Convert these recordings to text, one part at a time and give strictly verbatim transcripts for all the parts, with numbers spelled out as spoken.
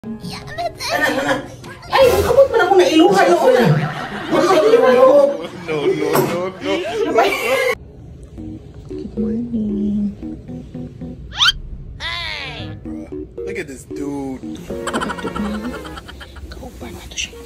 Anak, anak. Ay, kabot man ako na iluhan noon ah. No, no, no, no. Good morning. Hey! Look at this dude. Kauban na to siya.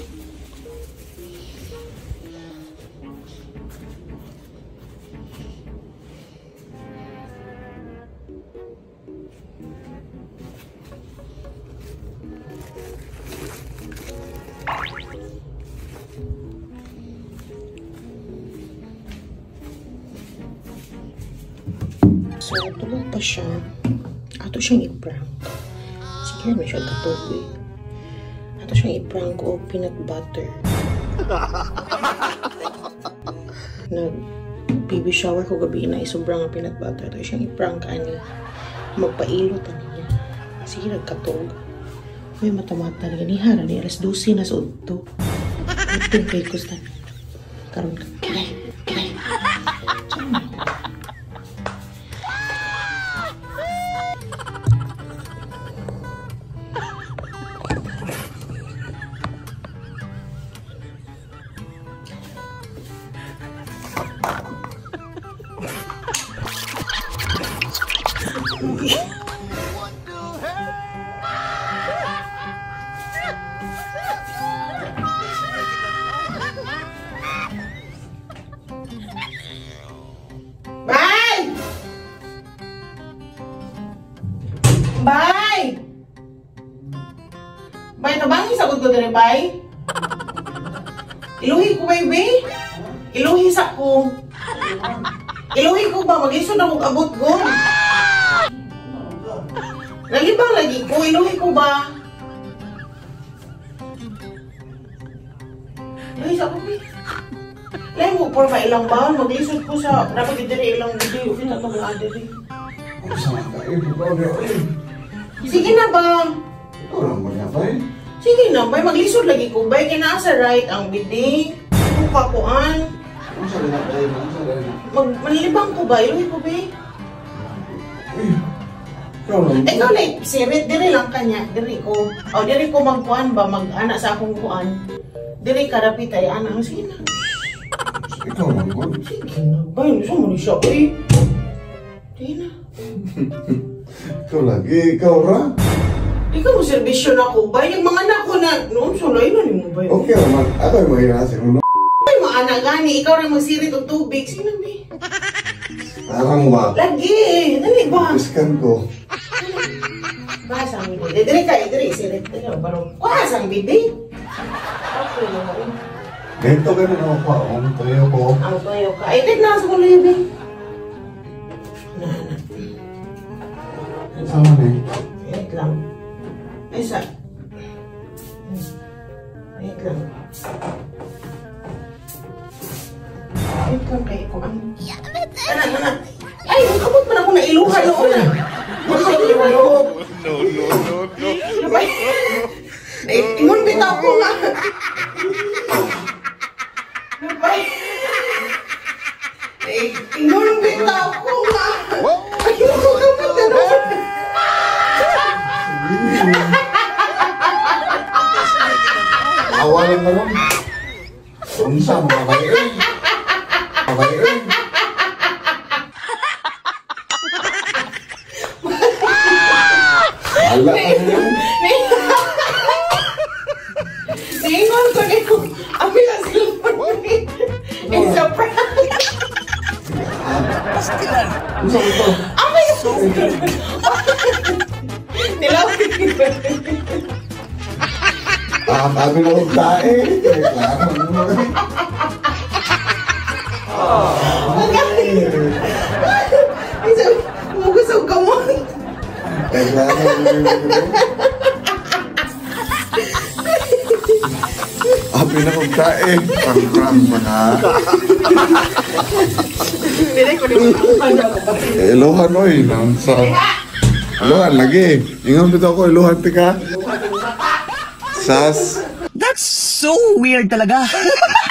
So, tulog pa siya. Ato siyang i-prank. Sige, may siya katuloy. Ato siyang i-prank o peanut butter. Nag-baby shower ko gabi na isobrang ang peanut butter. Ato siyang i-prank ani. Magpailo ta niya. Sige, nagkatog. May mata-mata na ganihara ni alas dose na sa udto. Ito kay Kustan. Karoon ka. Kaya, kaya. Diyan. Bye! Bye! Bye, nabangin sagot ko dere, bye? Iluhi ko, baby? Iluhi sa ko. Iluhi ko ba? Mag-isod na mag-abot ko. Nalibang lagi ko. Iluhi ko ba? Iluhi sa ko, baby. Lain mo por ba ilang baon, mag-isod ko sa dapat idiri ilang video, okay na ito mga adiri. Sige na ba? Ito lang mo na ba eh? Sige na ba? Mag-isod lagi ko ba? Kinasa right ang bidi. Kukakuan. Ano sabi na tayo? Ano sabi na? Mag manlibang ko ba? Iluhi ko ba? Uy! Ikaw lang. Ikaw like, sirit, diri lang kanya. Diri ko. O, diri ko magkuan ba? Mag-anak sa akong kuan. Diri karapit ay anak. Sige na. Ikaw lang mo. Sige na ba? Gusto mo ni siya eh. Sige na. Ikaw lagi. Ikaw ra. Ikaw mo servisyo na ko ba? Yung mga anak ko na, noon sulay na ni mo ba? Okay naman. Ako yung mahirasin mo. Ay, mga anak gani. Ikaw rin magsirit o tubig. Sige na, be. Parang ba? Lagi. Dali ba? Iskan ko. Bahasang bidi. Dili ka, dili. Sirit. Dili ba? Bahasang bidi. Okay na rin. Dito ka na ako pa. Ang tuyo ko. Ang tuyo ka. Ay, tit na sa kuliyo, be. Na, na. Sama na eh. Wait lang. Ay, sa. Wait lang. Wait lang kayo ko. Anak, anak. Ay, kabot man ako na iluhan noon ah. Nakailuhan ako. No, no, no, no. Ay, ingon bitaw ko nga. Ay, ay, ingon bitaw ko nga. Ay, ingon ko kapit na noon. Awalan na lang. Unsa mo kabayan? Kabayan? Ala ka na. Ningon ko ni ko. Abi lang sila mo ni. It's a prank. Unsa mo to? Abi lang. Nilawin ko. Ah, sabi na kong tae. Reklamo mo. Isa, mugusog ka mo. Reklamo mo. Sabi na kong tae. Pang-prank mo na. Pinay ko ni Iluhan oy. Nansa. Iluhan lagi. Ingon dito ako. Iluhan tika. Sas. That's so weird talaga.